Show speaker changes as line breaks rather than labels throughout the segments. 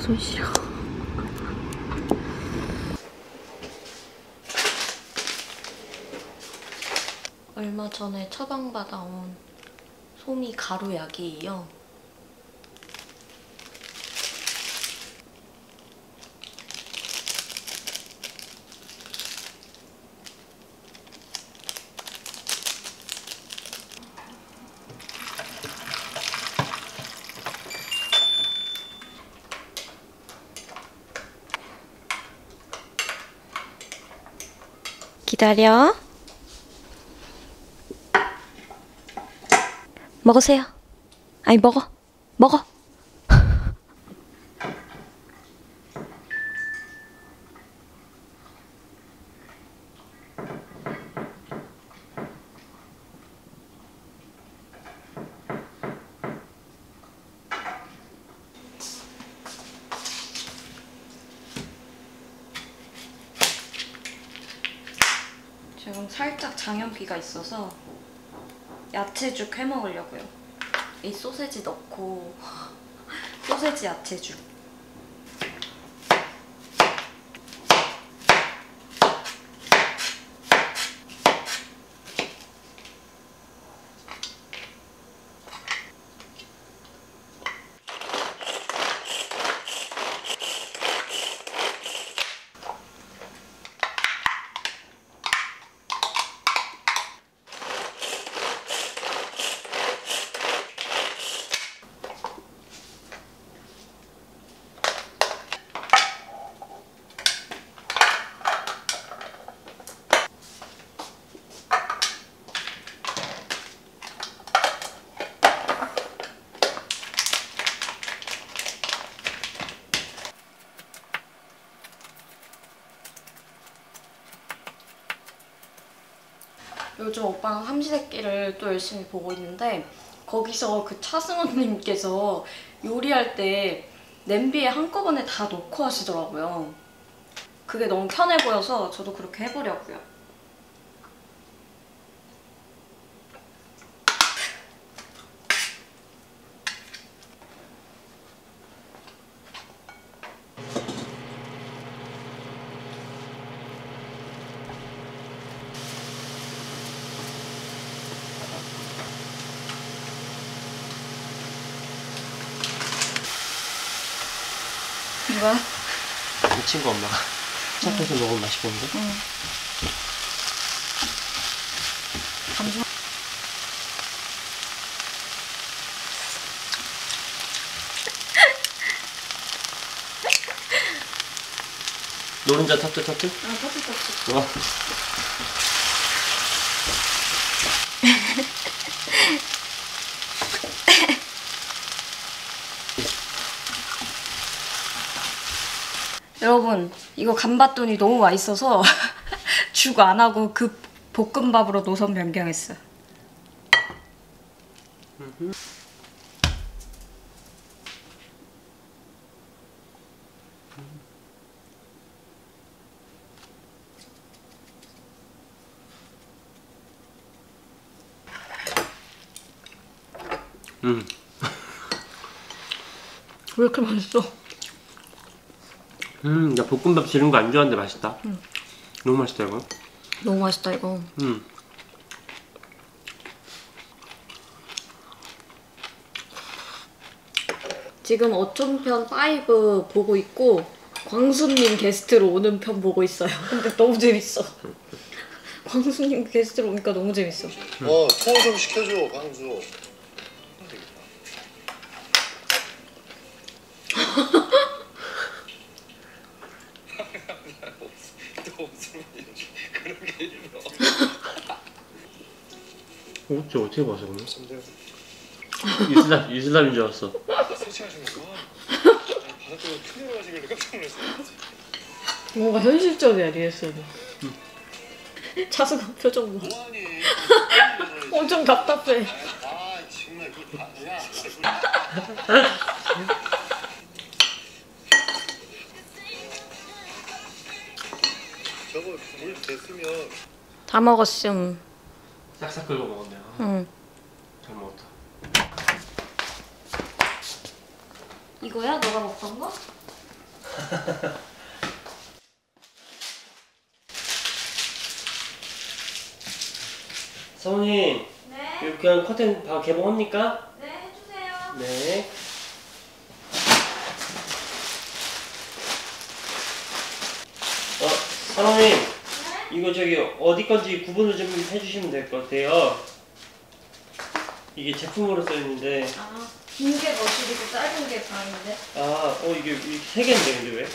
손 시려. 얼마 전에 처방받아온 소미 가루약이에요. 기다려. 먹으세요. 아니, 먹어. 먹어. 지금 살짝 장염기가 있어서 야채죽 해 먹으려고요. 이 소세지 넣고 소세지 야채죽. 요즘 오빠랑 삼시세끼를 또 열심히 보고 있는데 거기서 그 차승원님께서 요리할 때 냄비에 한꺼번에 다 넣고 하시더라고요. 그게 너무 편해 보여서 저도 그렇게 해보려고요. 뭐야?
이 친구 엄마가 차에서 먹으면 맛있겠는데?
응. 잠시만.
노른자 터트?
아, 터치.
좋아.
여러분, 이거 간봤더니 너무 맛있어서 죽 안 하고 그 볶음밥으로 노선 변경했어요. 왜 이렇게 맛있어?
나 볶음밥 지른 거 안 좋아하는데 맛있다. 너무 맛있다 이거.
너무 맛있다 이거. 지금 어촌편 5 보고 있고 광수님 게스트로 오는 편 보고 있어요. 근데 너무 재밌어. 광수님 게스트로 오니까 너무 재밌어.
통화 좀 시켜줘, 광수.
어떻게 봐서 그러면? 이슬람인 줄 알았어.
설치하시는구나. 바닷가가 큰일 나시길래 깜짝 놀랐어요.
뭔가 현실적이야 리액션이. 차승원 표정 봐.
뭐하니?
엄청 답답해.
아 정말 그걸 다 야. 저거 물 됐으면
다 먹었음.
싹싹 긁어 먹었네.
응.
잘 먹었다.
이거야? 너가 먹던 거?
사모님,
네.
이거 그냥 커튼 바로 개봉합니까?
네, 해주세요.
네. 사모님,
네?
이거 저기 어디 건지 구분을 좀 해주시면 될 것 같아요. 이게 제품으로 써있는데,
아, 긴 게 거실이고 짧은 게 방인데.
이게 세 개인데 근데 왜?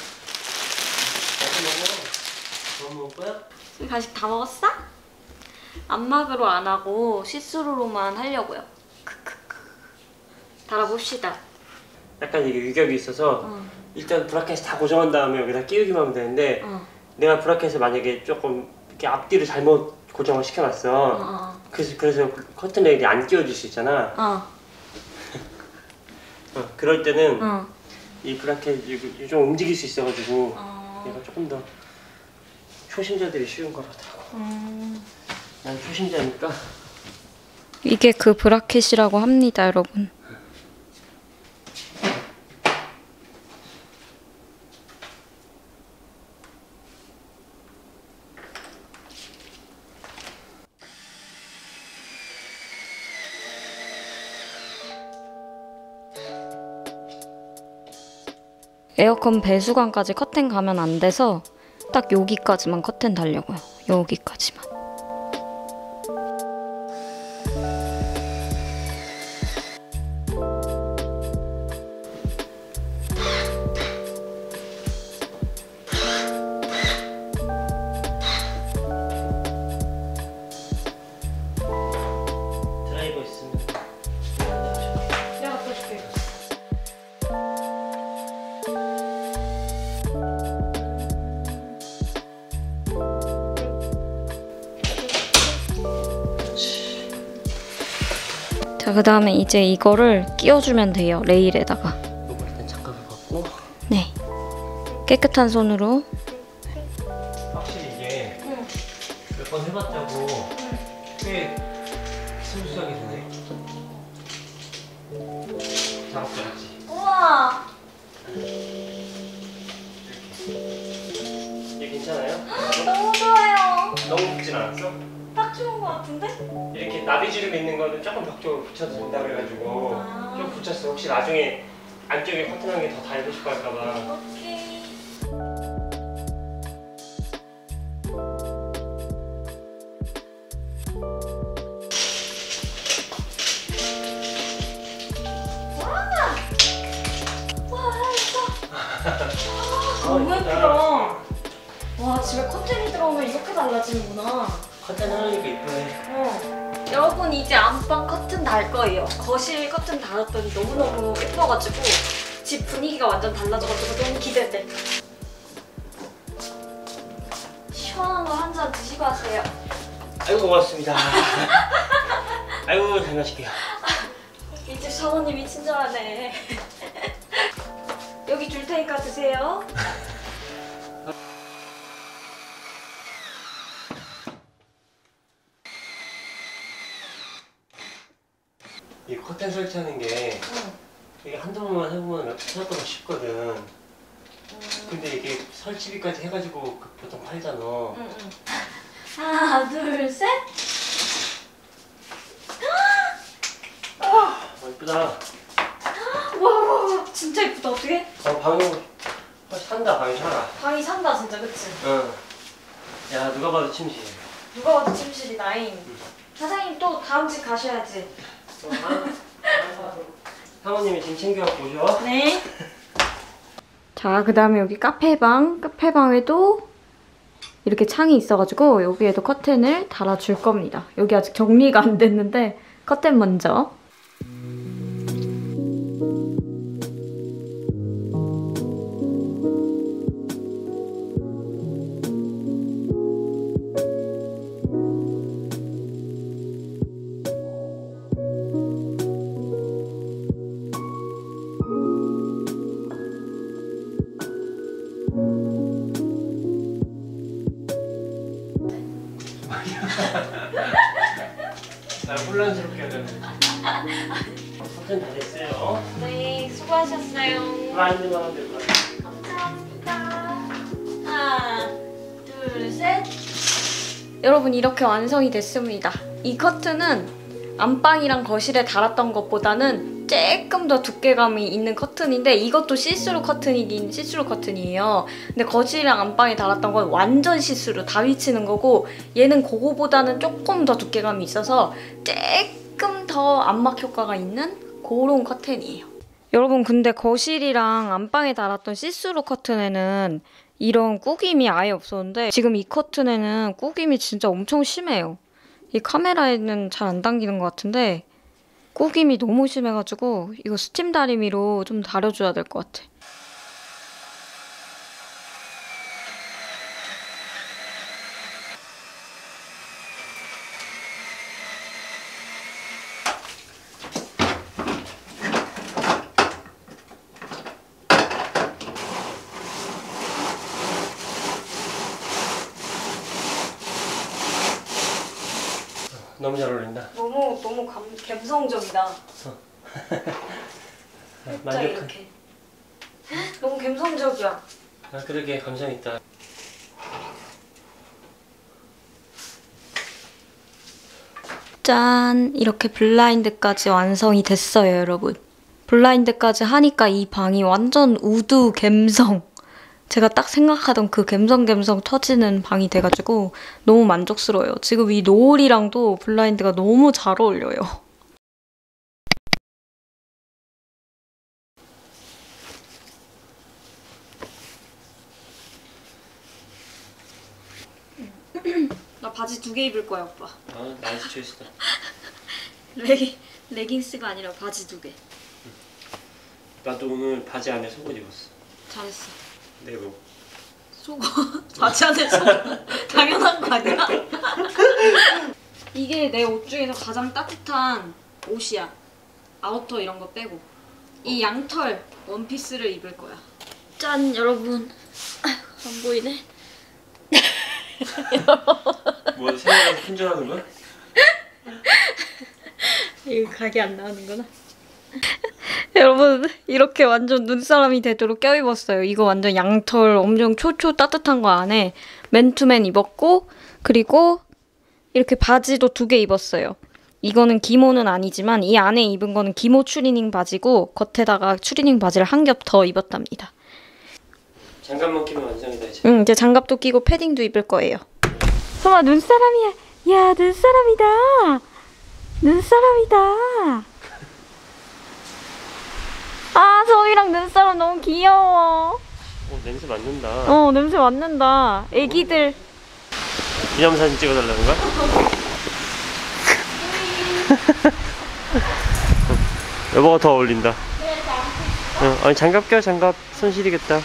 뭐 먹을 거야?
간식 다 먹었어? 안막으로 안 하고 시스루로만 하려고요. 크크크. 달아봅시다.
약간 이게 유격이 있어서 일단 브라켓을 다 고정한 다음에 여기다 끼우기만 하면 되는데 내가 브라켓을 만약에 조금 이렇게 앞뒤를 잘못 고정을 시켜놨어. 그래서 커튼 레일이 안 끼워질 수 있잖아. 그럴 때는 이 브라켓 좀 움직일 수 있어가지고 얘가 조금 더 초심자들이 쉬운 것 같더라고. 난 초심자니까.
이게 그 브라켓이라고 합니다, 여러분. 에어컨 배수관까지 커튼 가면 안 돼서 딱 여기까지만 커튼 달려고요. 여기까지만.
드라이버 있으면
내가 갖다 줄게. 자, 그 다음에 이제 이거를 끼워주면 돼요, 레일에다가.
이거 일단 장갑을 벗고.
네. 깨끗한 손으로.
확실히 이게 몇 번 해봤자고 꽤 스무스하게 되네. 작업자였지.
우와!
이게 괜찮아요?
너무 좋아요.
너무 붙진 않았어?
딱 좋은 것 같은데?
이렇게 나비주름 있는 거는 조금 벽쪽으로 붙여도 된다 그래가지고 좀 붙였어. 혹시 나중에 안쪽에 커튼 한 개 더 달고 싶어 할까봐.
오케이. 너무 예쁘다. 와, 집에 커튼이 들어오면 이렇게 달라지는구나.
커튼 하나니까 이쁘네.
여러분, 이제 안방 커튼 달 거예요. 거실 커튼 달았더니 너무너무 예뻐가지고 집 분위기가 완전 달라져가지고 너무 기대돼. 시원한 거 한 잔 드시고 하세요.
아이고 고맙습니다. 아이고 잘 마실게요.
이 집 사모님이 친절하네. 여기 줄 테니까 드세요.
이 커튼 설치하는 게 이게 한두 번만 해보면 생각보다 쉽거든. 근데 이게 설치비까지 해가지고 보통 팔잖아.
하나, 둘, 셋.
이쁘다.
와, 진짜 예쁘다. 어떻게?
방이 산다. 방이 살아.
방이 산다, 진짜, 그치?
응. 야 누가 봐도 침실이야.
누가 봐도 침실이다잉. 사장님 또 다음 집 가셔야지.
사모님이 짐 챙겨갖고 오셔.
네. 자, 그 다음에 여기 카페방. 카페방에도 이렇게 창이 있어가지고 여기에도 커튼을 달아줄 겁니다. 여기 아직 정리가 안 됐는데 커튼 먼저.
날 혼란스럽게 하잖아. 커튼 다 됐어요.
네, 수고하셨어요.
블라인드만 하면 될 것 같아.
감사합니다. 하나, 둘, 셋. 여러분 이렇게 완성이 됐습니다. 이 커튼은 안방이랑 거실에 달았던 것보다는 조금 더 두께감이 있는 커튼인데 이것도 시스루 커튼이긴 시스루 커튼이에요. 근데 거실이랑 안방에 달았던 건 완전 시스루 다 비치는 거고 얘는 그거보다는 조금 더 두께감이 있어서 조금 더 안막 효과가 있는 그런 커튼이에요. 여러분 근데 거실이랑 안방에 달았던 시스루 커튼에는 이런 꾸김이 아예 없었는데 지금 이 커튼에는 꾸김이 진짜 엄청 심해요. 이 카메라에는 잘 안 당기는 것 같은데 꾸김이 너무 심해가지고 이거 스팀 다리미로 좀 다려줘야 될 것 같아.
너무 잘 어울린다.
너무 감성적이다.
만족해.
이렇게. 너무 감성적이야.
아 그러게 감성 있다.
짠! 이렇게 블라인드까지 완성이 됐어요, 여러분. 블라인드까지 하니까 이 방이 완전 우드 갬성. 제가 딱 생각하던 그 갬성 터지는 방이 돼가지고 너무 만족스러워요. 지금 이 노을이랑도 블라인드가 너무 잘 어울려요. 나 바지 2개 입을 거야, 오빠.
아 나이스 초이스다.
레깅스가 아니라 바지 2개.
나도 오늘 바지 안에 속옷 입었어.
잘했어.
내복.
속옷? 바지 안에 속옷? 당연한 거 아니야? 이게 내 옷 중에서 가장 따뜻한 옷이야. 아우터 이런 거 빼고. 이 양털 원피스를 입을 거야. 짠, 여러분. 안 보이네?
뭐 생각나서 품절하는 거야?
이거 각이 안 나오는구나. 여러분 이렇게 완전 눈사람이 되도록 껴입었어요. 이거 완전 양털 엄청 초초 따뜻한 거 안에 맨투맨 입었고 그리고 이렇게 바지도 2개 입었어요. 이거는 기모는 아니지만 이 안에 입은 거는 기모 추리닝 바지고 겉에다가 추리닝 바지를 한 겹 더 입었답니다.
장갑만 끼면 완성이다 이제.
응, 이제 장갑도 끼고 패딩도 입을 거예요. 소마 눈사람이야. 야, 눈사람이다. 눈사람이다. 아, 소미랑 눈사람 너무 귀여워.
냄새 맡는다.
냄새 맡는다. 애기들.
기념사진 찍어달라는 거야? 여보가 더 어울린다. 아니 장갑 껴 장갑 손 시리겠다.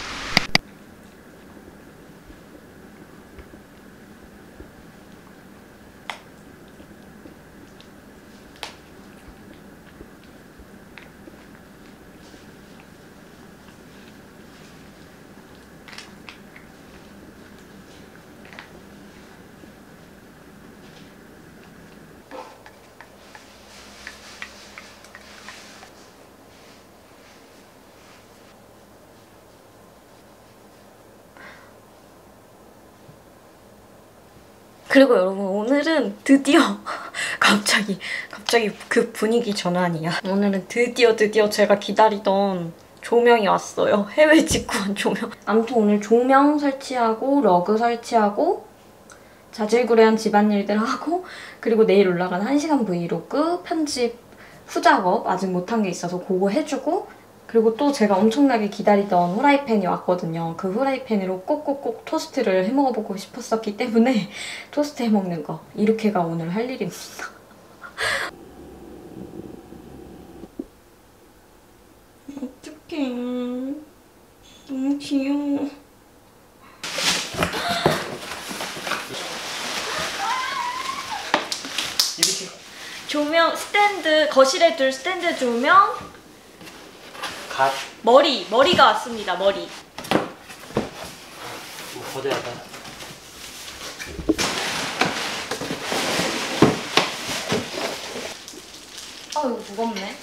그리고 여러분 오늘은 드디어 갑자기 그 분위기 전환이야. 오늘은 드디어 제가 기다리던 조명이 왔어요. 해외 직구한 조명. 아무튼 오늘 조명 설치하고 러그 설치하고 자질구레한 집안일들 하고 그리고 내일 올라간 1시간 브이로그 편집 후작업 아직 못한 게 있어서 그거 해주고 그리고 또 제가 엄청나게 기다리던 후라이팬이 왔거든요. 그 후라이팬으로 꼭꼭꼭 토스트를 해먹어보고 싶었었기 때문에 토스트 해먹는 거 이렇게가 오늘 할 일입니다. 어떡해. 너무 귀여워.
이렇게
조명 스탠드, 거실에 둘 스탠드 조명
갓
머리가 왔습니다. 머리.
거대하다.
이거 무겁네.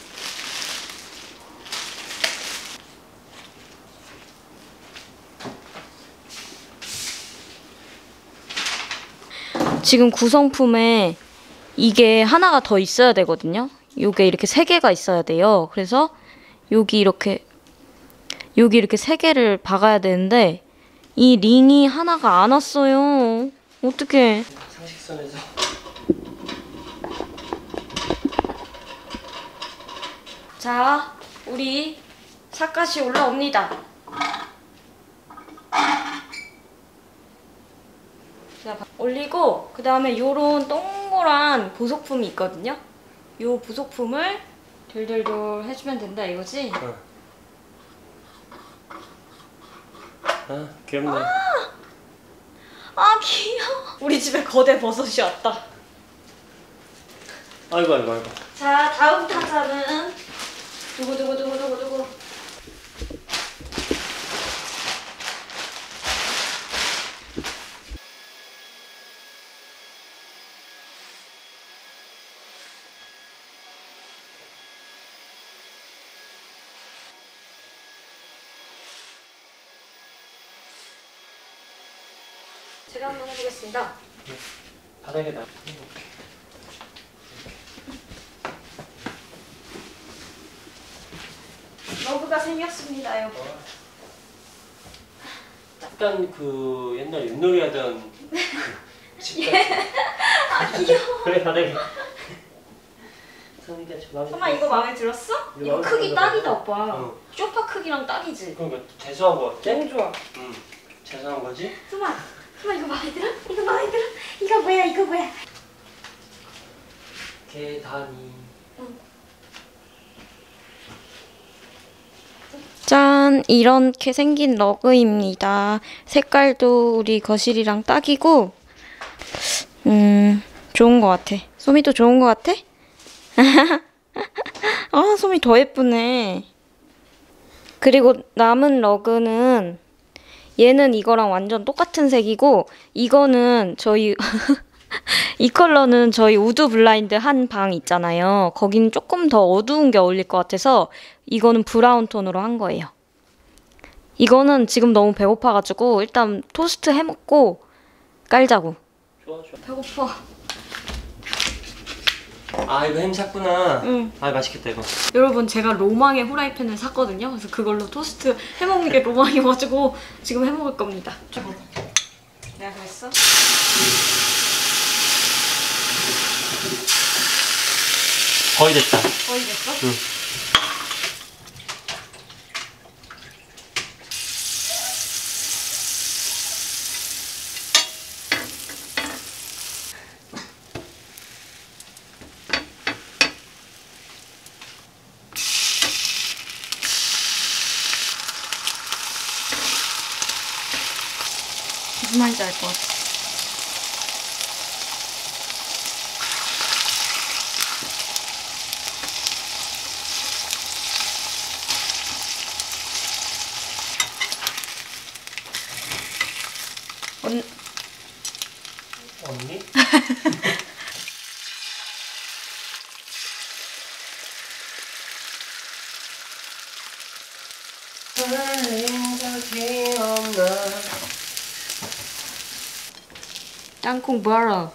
지금 구성품에 이게 하나가 더 있어야 되거든요. 요게 이렇게 3개가 있어야 돼요. 그래서 여기 이렇게 3개를 박아야 되는데 이 링이 하나가 안 왔어요. 어떡해.
상식선에서.
자, 우리 삿갓이 올라옵니다. 자, 올리고 그 다음에 요런 동그란 보석품이 있거든요. 요 보석품을 돌돌돌 해주면 된다 이거지?
아, 귀엽네.
아 귀여워. 우리 집에 거대 버섯이 왔다.
아이고, 아이고, 아이고.
자, 다음 타자는 두구두구두구두구두구. 제가 한번 해보겠습니다.
바닥에다.
러브가 생겼습니다, 여보.
약간 그 옛날 윷놀이 하던 그 집 같은.
아 귀여워.
그래, 바닥에. 선이가 저 마음에
엄마 이거 마음에 들었어?
이거
이거
마음에
크기
들어.
딱이다 오빠.
어.
소파 크기랑 딱이지.
그러니까 재수한 거 같아?
너무 좋아.
응. 재수한 거지?
수마 이거 마음에 들어? 이거 마음에 들어? 이거 뭐야 이거 뭐야?
계단이.
짠! 이렇게 생긴 러그입니다. 색깔도 우리 거실이랑 딱이고 좋은 것 같아. 소미도 좋은 것 같아? 아, 소미 더 예쁘네. 그리고 남은 러그는 얘는 이거랑 완전 똑같은 색이고 이거는 저희 이 컬러는 저희 우드 블라인드 한 방 있잖아요. 거기는 조금 더 어두운 게 어울릴 것 같아서 이거는 브라운 톤으로 한 거예요. 이거는 지금 너무 배고파가지고 일단 토스트 해먹고 깔자고.
좋아, 좋아.
배고파.
아, 이거 햄 샀구나.
응.
아, 맛있겠다, 이거.
여러분 제가 로망의 후라이팬을 샀거든요. 그래서 그걸로 토스트 해먹는 게 로망이어가지고 지금 해먹을 겁니다. 저거. 내가 그랬어?
거의 됐다.
거의 됐어?
응.
무슨 말인지 알 것 같아.
언니?
땅콩 버터.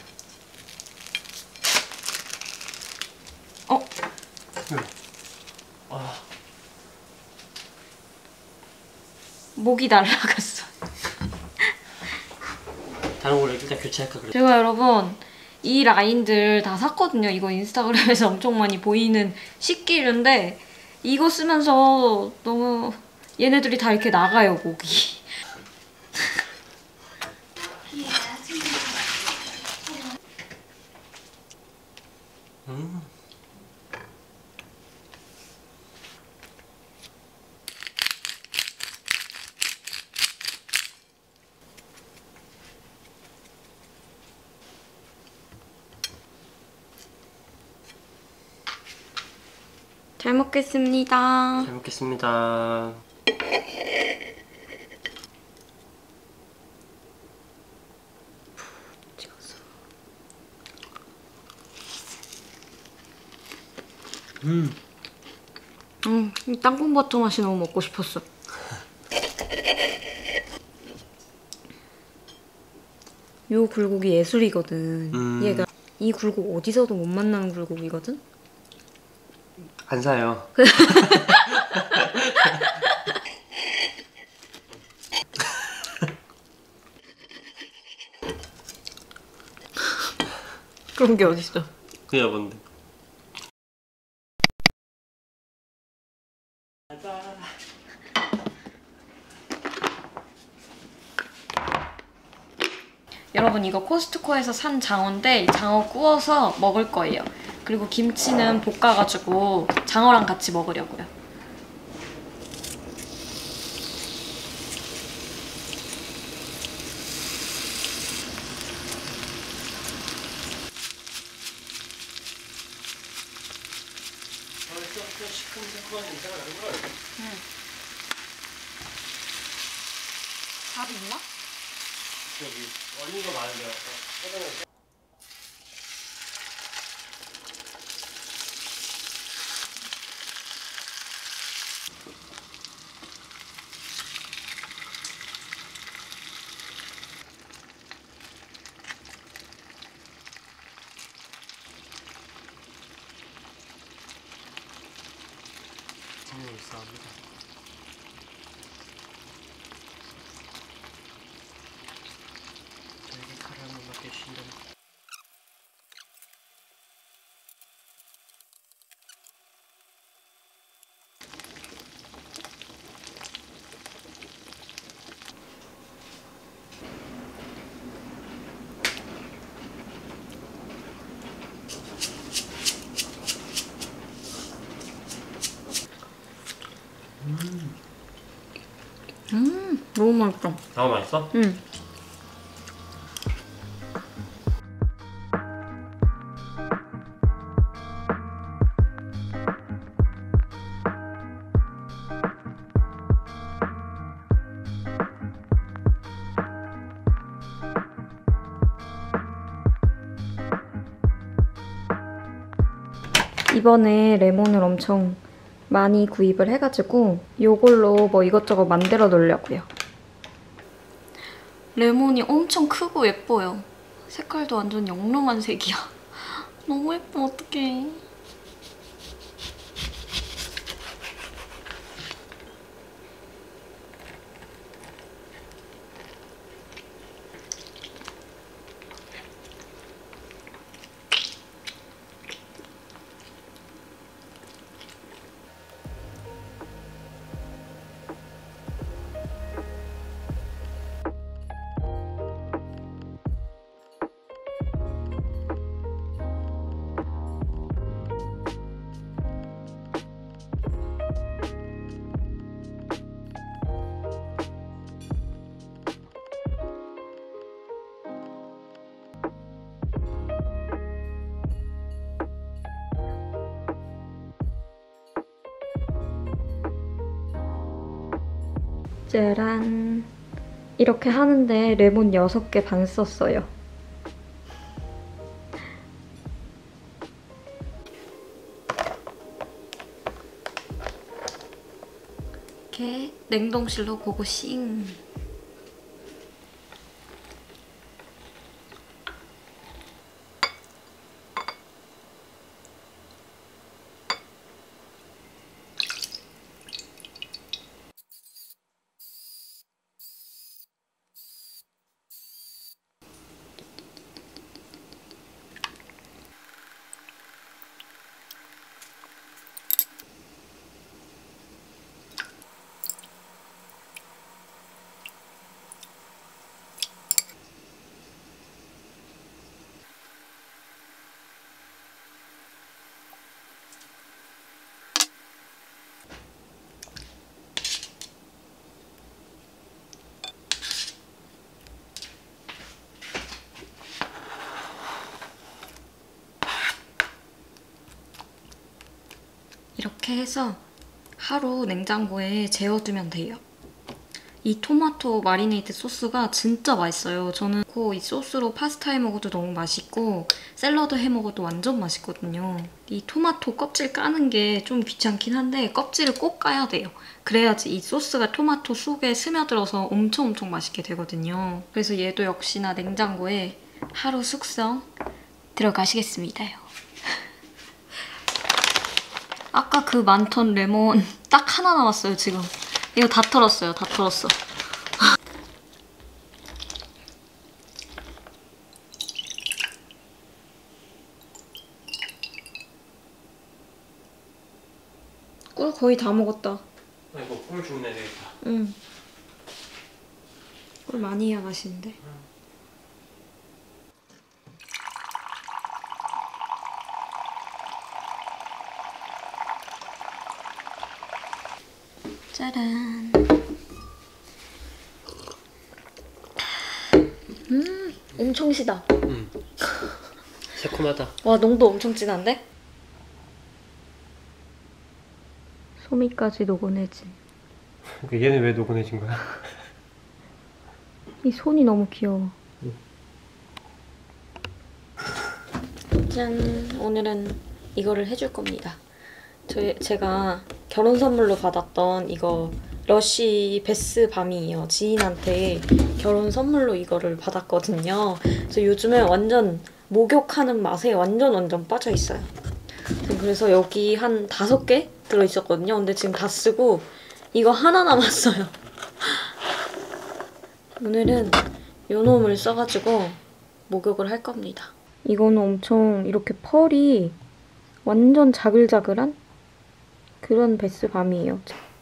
어?
아,
목이 날라갔어.
다른 걸로 일단 교체할까 그래.
제가 여러분 이 라인들 다 샀거든요. 이거 인스타그램에서 엄청 많이 보이는 식기류인데 이거 쓰면서 너무 얘네들이 다 이렇게 나가요, 목이. 잘 먹겠습니다.
잘 먹겠습니다.
찍었어. 이 땅콩 버터 맛이 너무 먹고 싶었어. 요 굴곡이 예술이거든. 얘가 이 굴곡 어디서도 못 만나는 굴곡이거든?
안 사요.
그런 게 어딨어.
그냥 뭔데?
여러분 이거 코스트코에서 산 장어인데 이 장어 구워서 먹을 거예요. 그리고 김치는 볶아가지고 장어랑 같이 먹으려고요.
벌써부터 시큼시큼한 냄새가 나는걸?
응. 밥 있나?
저기 얼린 거 많은데 아까 있습니다. 저에게 칼을 한번 맡겨주신다면
너무 맛있다.
장어 맛있어?
응. 이번에 레몬을 엄청 많이 구입을 해가지고 이걸로 뭐 이것저것 만들어 놓으려고요. 레몬이 엄청 크고 예뻐요. 색깔도 완전 영롱한 색이야. 너무 예뻐, 어떡해. 짜란. 이렇게 하는데 레몬 6개 반 썼어요. 이렇게 냉동실로 고고싱. 이렇게 해서 하루 냉장고에 재워두면 돼요. 이 토마토 마리네이드 소스가 진짜 맛있어요. 저는 이 소스로 파스타 해 먹어도 너무 맛있고 샐러드 해 먹어도 완전 맛있거든요. 이 토마토 껍질 까는 게 좀 귀찮긴 한데 껍질을 꼭 까야 돼요. 그래야지 이 소스가 토마토 속에 스며들어서 엄청 맛있게 되거든요. 그래서 얘도 역시나 냉장고에 하루 숙성 들어가시겠습니다요. 아까 그 많던 레몬 딱 하나 남았어요, 지금. 이거 다 털었어요, 다 털었어. 꿀 거의 다 먹었다.
이거 꿀 주문해야 되겠다.
응. 꿀 많이 해야 맛있는데. 짜란. 엄청 시다.
새콤하다.
와, 농도 엄청 진한데? 소미까지 녹아내지.
얘는 왜 녹아내진 거야?
이 손이 너무 귀여워. 짠! 오늘은 이거를 해줄 겁니다. 제가 결혼 선물로 받았던 이거 러쉬 베스 밤이에요. 지인한테 결혼 선물로 이거를 받았거든요. 그래서 요즘에 완전 목욕하는 맛에 완전 빠져있어요. 그래서 여기 한 5개 들어있었거든요. 근데 지금 다 쓰고 이거 하나 남았어요. 오늘은 요 놈을 써가지고 목욕을 할 겁니다. 이거는 엄청 이렇게 펄이 완전 자글자글한 그런 베스 밤이에요.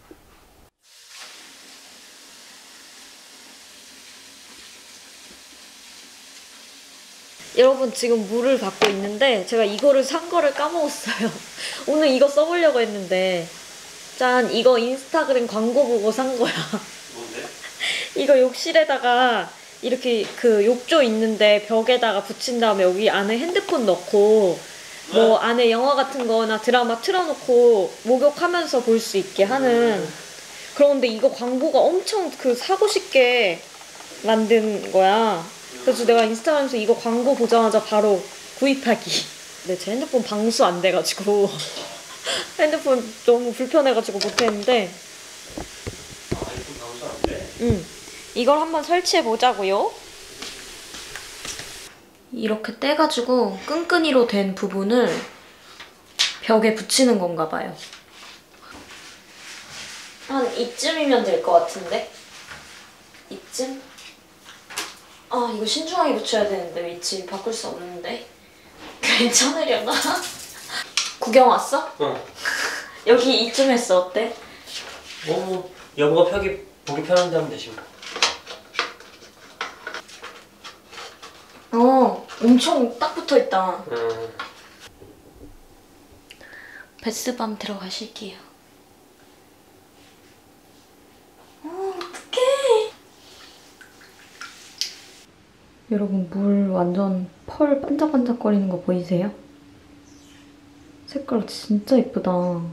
여러분 지금 물을 받고 있는데 제가 이거를 산 거를 까먹었어요. 오늘 이거 써보려고 했는데 짠! 이거 인스타그램 광고 보고 산 거야.
뭔데?
이거 욕실에다가 이렇게 그 욕조 있는데 벽에다가 붙인 다음에 여기 안에 핸드폰 넣고 뭐 안에 영화 같은 거나 드라마 틀어놓고 목욕하면서 볼 수 있게 하는. 그런데 이거 광고가 엄청 사고 싶게 만든 거야. 그래서 내가 인스타그램에서 이거 광고 보자마자 바로 구입하기. 근데 제 핸드폰 방수 안 돼가지고 핸드폰 너무 불편해가지고 못했는데.
핸드폰 방수 안 돼?
응. 이걸 한번 설치해 보자고요. 이렇게 떼가지고 끈끈이로 된 부분을 벽에 붙이는 건가 봐요. 한 이쯤이면 될 것 같은데? 이쯤? 아, 이거 신중하게 붙여야 되는데 위치 바꿀 수 없는데. 괜찮으려나? 구경 왔어?
어.
여기 이쯤 했어. 어때?
여보가 보기 편한데 하면 되지 뭐.
엄청 딱 붙어있다. 베스밤 들어가실게요. 어떡해. 여러분 물 완전 펄 반짝반짝거리는 거 보이세요? 색깔 진짜 예쁘다.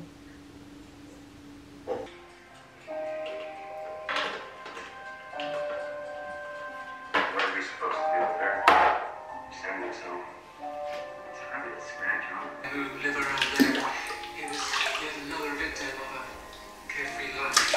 Who live around there, he was yet another victim of a carefree life.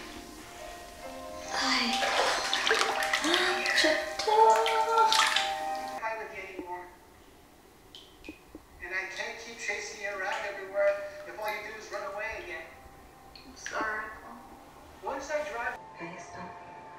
좋다.
Hi with you anymore. And I can't keep chasing you around everywhere if all you do is run away again.
I'm sorry.
Once I drive.
Based on.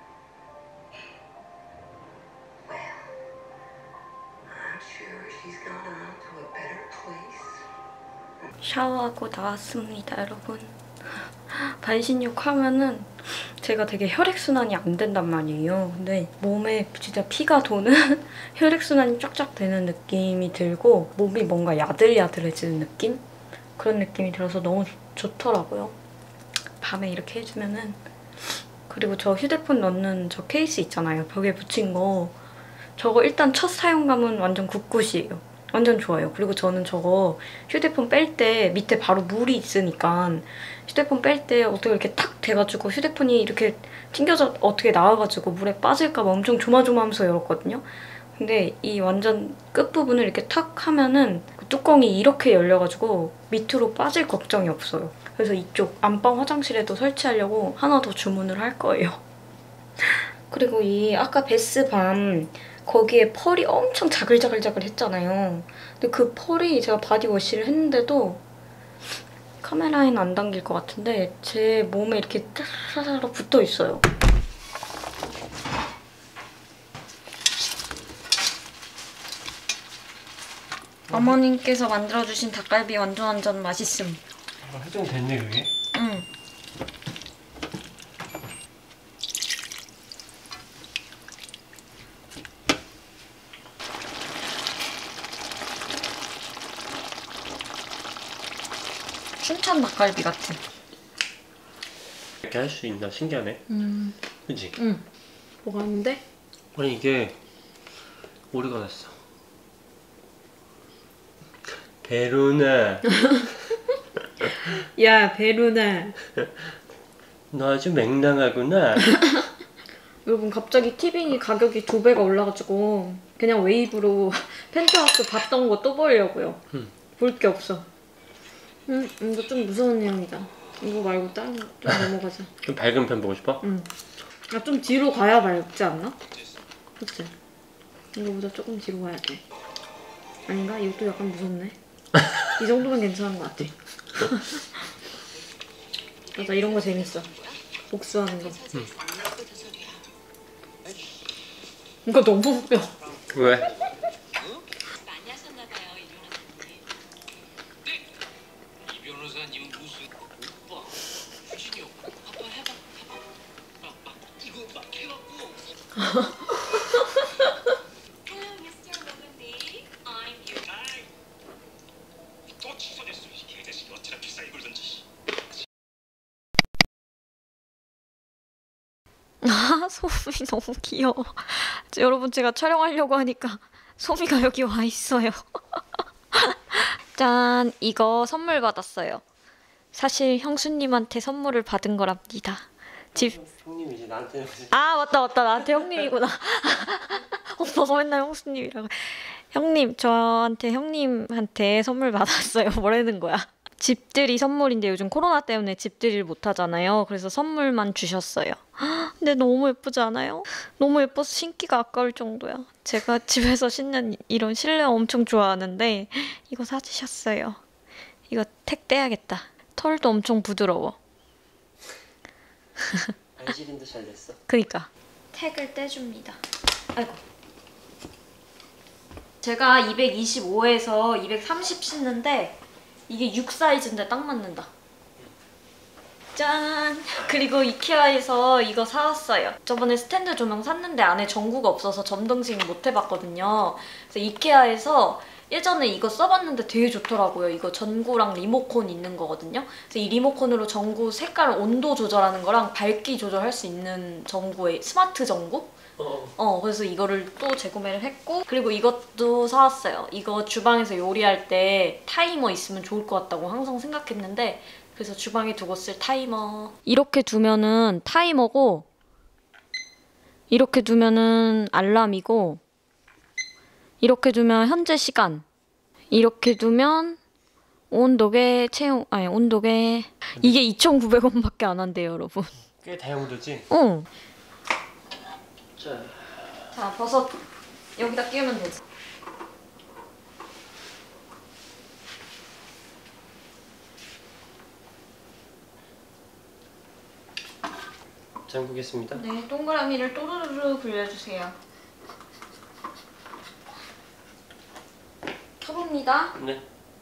Well, I'm sure she's gone on to a better place.
샤워하고 나왔습니다, 여러분. 반신욕 하면은 제가 되게 혈액순환이 안 된단 말이에요. 근데 몸에 진짜 피가 도는 혈액순환이 쫙쫙 되는 느낌이 들고 몸이 뭔가 야들야들해지는 느낌? 그런 느낌이 들어서 너무 좋더라고요. 밤에 이렇게 해주면은. 그리고 저 휴대폰 넣는 저 케이스 있잖아요. 벽에 붙인 거. 저거 일단 첫 사용감은 완전 굿굿이에요. 완전 좋아요. 그리고 저는 저거 휴대폰 뺄 때 밑에 바로 물이 있으니까 휴대폰 뺄 때 어떻게 이렇게 탁 돼가지고 휴대폰이 이렇게 튕겨져 어떻게 나와가지고 물에 빠질까 봐 엄청 조마조마하면서 열었거든요. 근데 이 완전 끝부분을 이렇게 탁 하면은 그 뚜껑이 이렇게 열려가지고 밑으로 빠질 걱정이 없어요. 그래서 이쪽 안방 화장실에도 설치하려고 하나 더 주문을 할 거예요. 그리고 이 아까 베스밤 거기에 펄이 엄청 자글자글자글 했잖아요. 근데 그 펄이 제가 바디워시를 했는데도 카메라에는 안 담길 것 같은데 제 몸에 이렇게 따라따라 붙어 있어요. 어머님께서 만들어주신 닭갈비 완전 맛있음.
해동됐네 그게?
응. 춘천 닭갈비 같은.
이렇게 할 수 있나 신기하네. 그치?
응. 뭐가 있는데?
아니 이게 오류가 났어. 베루나.
야, 베루나.
너 아주 맹랑하구나.
여러분 갑자기 티빙이 가격이 2배가 올라가지고 그냥 웨이브로 펜트하우스 봤던 거 또 보려고요. 볼 게 없어. 이거 좀 무서운 내용이다. 이거 말고 다른 거 좀 넘어가자.
좀 밝은 편 보고 싶어?
응. 아, 좀 뒤로 가야 밝지 않나? 그치? 이거보다 조금 뒤로 가야 돼. 아닌가? 이것도 약간 무섭네. 이 정도면 괜찮은 것 같아. 맞아, 이런 거 재밌어. 복수하는 거. 이거 너무 웃겨.
왜?
많이 하셨나봐요, 이 변호사님은 무슨 오빠 후진이 형 한번 해봐 막 이거 막 해갖고 Hello, Mr. Normandy. I'm your
아이, 또 취소됐어. 이 개자식이 어찌나 비싸게 굴던지.
아, 소미 너무 귀여워. 여러분, 제가 촬영하려고 하니까 소미가 여기 와 있어요. 짠, 이거 선물 받았어요. 사실 형수님한테 선물을 받은 거랍니다.
형님이 이제 나한테
아, 맞다. 나한테 형님이구나. 오빠가 맨날 형수님이라고. 형님, 저한테 형님한테 선물 받았어요. 뭐라는 거야? 집들이 선물인데 요즘 코로나 때문에 집들이를 못 하잖아요. 그래서 선물만 주셨어요. 근데 너무 예쁘지 않아요? 너무 예뻐서 신기가 아까울 정도야. 제가 집에서 신는 이런 실내 엄청 좋아하는데 이거 사주셨어요. 이거 택 떼야겠다. 털도 엄청 부드러워.
안시린도 잘 됐어.
그니까. 택을 떼줍니다. 아이고. 제가 225에서 230 신는데 이게 6 사이즈인데 딱 맞는다. 짠! 그리고 이케아에서 이거 사왔어요. 저번에 스탠드 조명 샀는데 안에 전구가 없어서 점등식 못 해봤거든요. 그래서 이케아에서 예전에 이거 써봤는데 되게 좋더라고요. 이거 전구랑 리모컨 있는 거거든요. 그래서 이 리모컨으로 전구 색깔 온도 조절하는 거랑 밝기 조절할 수 있는 전구에 스마트 전구? 그래서 이거를 또 재구매를 했고, 그리고 이것도 사왔어요. 이거 주방에서 요리할 때 타이머 있으면 좋을 것 같다고 항상 생각했는데, 그래서 주방에 두고 쓸 타이머. 이렇게 두면은 타이머고, 이렇게 두면은 알람이고, 이렇게 두면 현재 시간, 이렇게 두면 온도계 채용, 아니 온도계. 이게 2,900원밖에 안 한대요, 여러분.
꽤 다양하지?
응.
자.
자, 버섯 여기다 끼우면 되지.
잠그겠습니다.
네, 동그라미를 또르르르 굴려주세요. 켜봅니다.
네.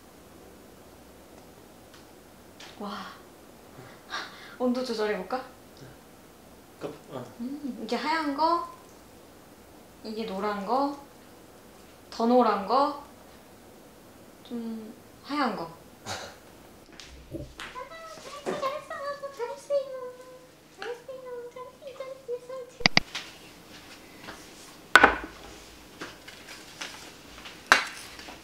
와. 온도 조절해볼까? 이게 하얀 거, 이게 노란 거, 더 노란 거, 좀 하얀 거.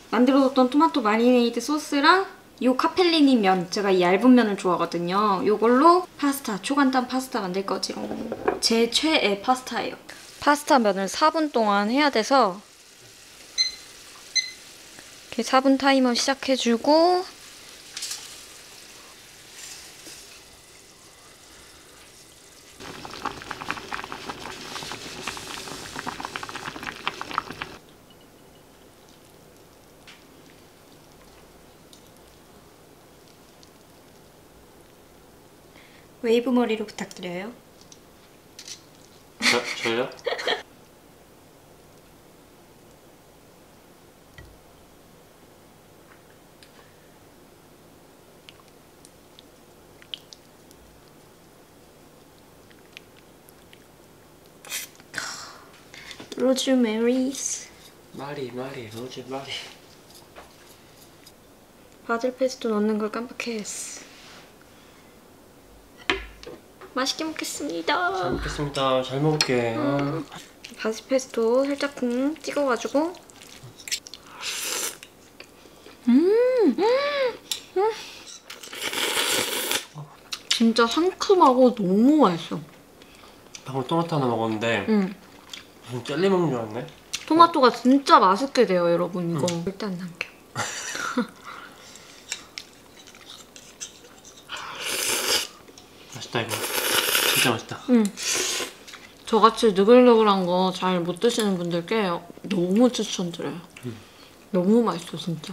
만들어뒀던 토마토 마리네이드 소스랑 요 카펠리니 면, 제가 이 얇은 면을 좋아하거든요. 요걸로 파스타, 초간단 파스타 만들 거지롱. 제 최애 파스타예요. 파스타 면을 4분 동안 해야 돼서 이렇게 4분 타이머 시작해주고 웨이브 머리로 부탁드려요.
저요?
로즈메리스.
마리 로즈 마리.
바질 페스토 넣는 걸 깜빡했어. 맛있게 먹겠습니다.
잘 먹겠습니다. 잘 먹을게.
바질 페스토 살짝 찍어가지고 진짜 상큼하고 너무 맛있어.
방금 토마토 하나 먹었는데 무슨 젤리 먹는 줄 알았네.
토마토가 진짜 맛있게 돼요, 여러분. 이거 절대 안 남겨.
맛있다 이거. 진짜 맛있다.
저같이 느글느글한 거 잘 못 드시는 분들께 너무 추천드려요. 너무 맛있어, 진짜.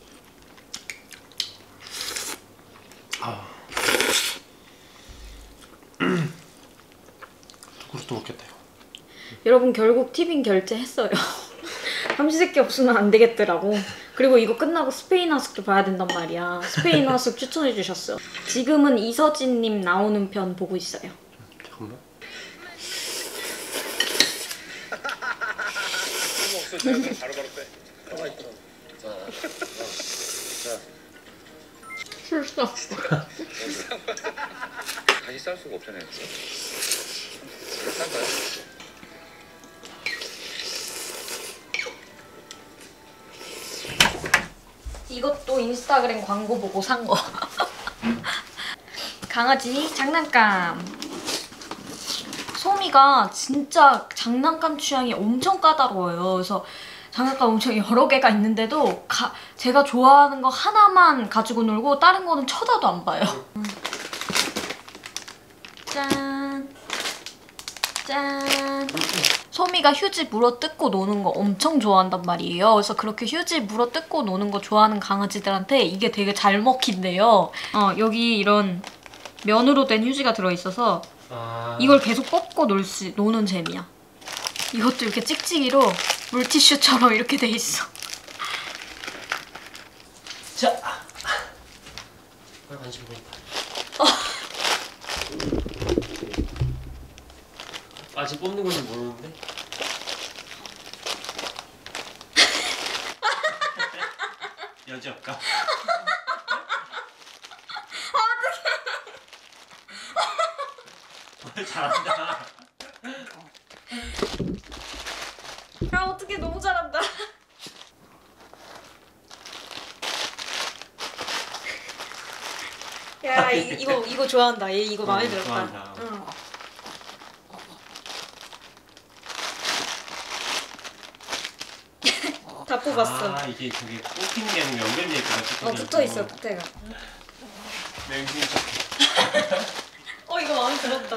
두 그릇도 먹겠다 이거.
여러분, 결국 팁인 결제했어요. 삼시세끼 없으면 안 되겠더라고. 그리고 이거 끝나고 스페인 하숙도 봐야 된단 말이야. 스페인 하숙 추천해 주셨어요. 지금은 이서진님 나오는 편 보고 있어요.
잠깐만.
바로바로 빼.
실수.
다시 쌀 수가 없잖아요. 쌀까요?
이것도 인스타그램 광고 보고 산 거. 강아지 장난감. 소미가 진짜 장난감 취향이 엄청 까다로워요. 그래서 장난감 엄청 여러 개가 있는데도 제가 좋아하는 거 하나만 가지고 놀고 다른 거는 쳐다도 안 봐요. 짠. 짠. 소미가 휴지 물어 뜯고 노는 거 엄청 좋아한단 말이에요. 그래서 그렇게 휴지 물어 뜯고 노는 거 좋아하는 강아지들한테 이게 되게 잘 먹힌대요. 여기 이런 면으로 된 휴지가 들어있어서 이걸 계속 뽑고 노는 재미야. 이것도 이렇게 찍찍이로 물티슈처럼 이렇게 돼 있어.
자. 관심 보인다. 아직 뽑는 건지 모르는데. 여지 없까? 어떡해. 잘한다.
야, 어떡해. 너무 잘한다. 야, 이거 좋아한다. 얘 이거 마음에 들었다.
좋아한다.
응. 다 뽑았어.
아, 이게 저기 뽑히는 게 아니고 연결돼 있구나.
붙어있어, 끝에가.
맹신
이거 마음에 들었다.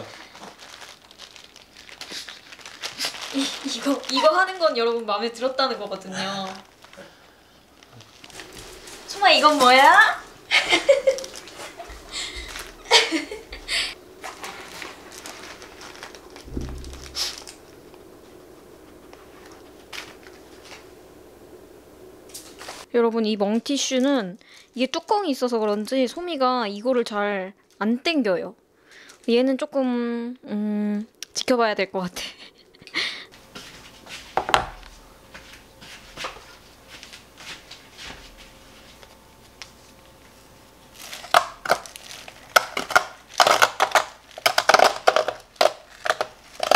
이거 하는 건 여러분 마음에 들었다는 거거든요. 수마, 이건 뭐야? 여러분, 이 멍티슈는 이게 뚜껑이 있어서 그런지 소미가 이거를 잘 안 땡겨요. 얘는 조금 지켜봐야 될 것 같아.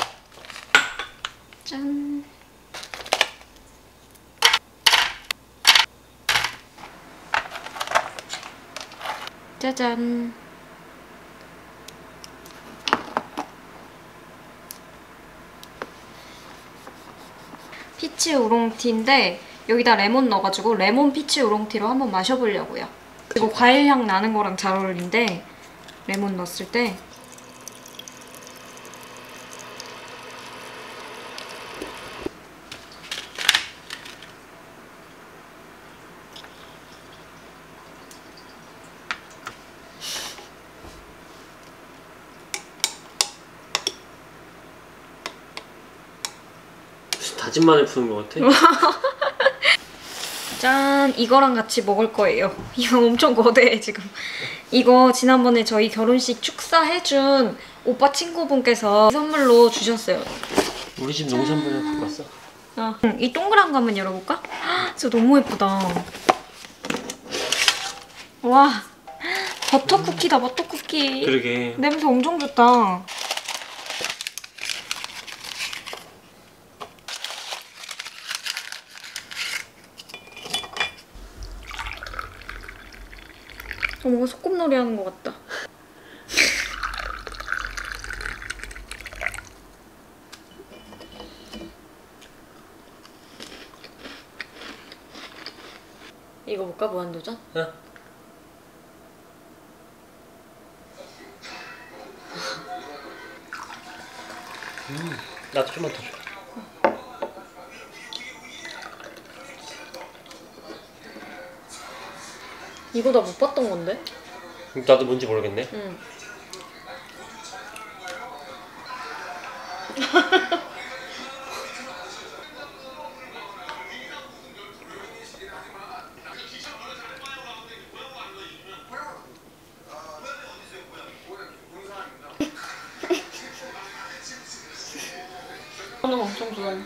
짠. 짜잔. 피치 우롱티인데 여기다 레몬 넣어가지고 레몬 피치 우롱티로 한번 마셔보려고요. 이거 과일향 나는 거랑 잘 어울린데 레몬 넣었을 때
다진 마늘 푸는 것 같아.
짠! 이거랑 같이 먹을 거예요. 이거 엄청 거대해 지금. 이거 지난번에 저희 결혼식 축사해준 오빠 친구분께서 선물로 주셨어요.
우리 집 농산물을 갖고 왔어.
이 동그란 거 한번 열어볼까? 헉, 진짜 너무 예쁘다. 와, 버터 쿠키다, 버터 쿠키.
그러게.
냄새 엄청 좋다. 뭔가 소꿉놀이 하는 것 같다. 이거 볼까? 무한도전?
응. 나도 좀만 더 줘.
이거 나 못 봤던 건데?
나도 뭔지 모르겠네.
응. 저는 엄청 좋아해.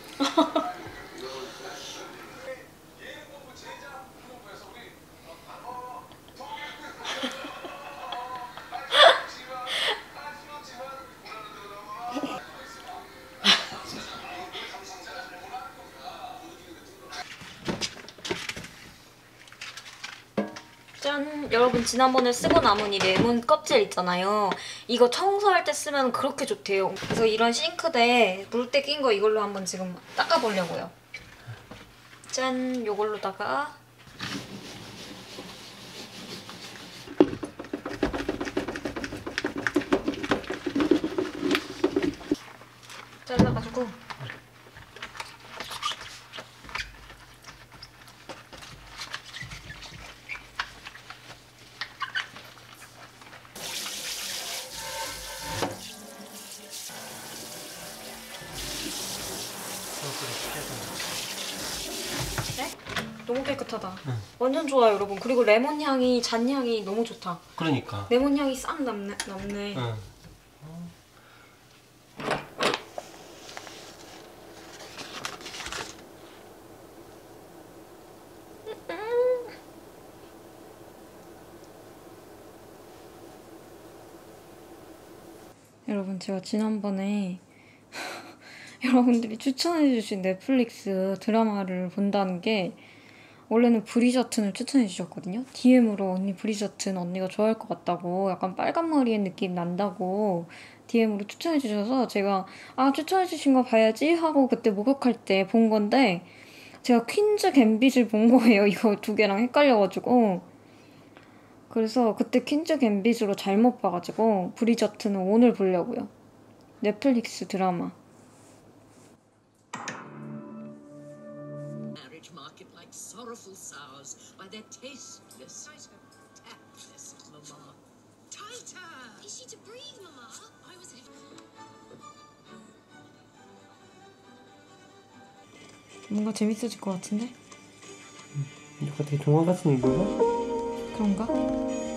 짠! 여러분 지난번에 쓰고 남은 이 레몬 껍질 있잖아요. 이거 청소할 때 쓰면 그렇게 좋대요. 그래서 이런 싱크대에 물때 낀 거 이걸로 한번 지금 닦아보려고요. 짠! 요걸로다가 잘라가지고 그래? 너무 깨끗하다.
응.
완전 좋아요, 여러분. 그리고 레몬 향이, 잔향이 너무 좋다.
그러니까.
레몬 향이 싹 남네.
응.
여러분 제가 지난번에 여러분들이 추천해주신 넷플릭스 드라마를 본다는 게 원래는 브리저튼을 추천해주셨거든요. DM으로 언니 브리저튼 언니가 좋아할 것 같다고 약간 빨간 머리의 느낌 난다고 DM으로 추천해주셔서 제가 추천해주신 거 봐야지 하고 그때 목욕할 때 본 건데 제가 퀸즈 갬빗을 본 거예요. 이거 두 개랑 헷갈려가지고 그래서 그때 퀸즈 갬빗으로 잘못 봐가지고 브리저튼은 오늘 보려고요. 넷플릭스 드라마.
Marriage market like sorrowful sours by their tasteless, tactless mama. Tighter! Is she to breathe, mama? I was.
뭔가 재밌어질 것 같은데?
이거 되게 동화 같은 얘기인가?
그런가?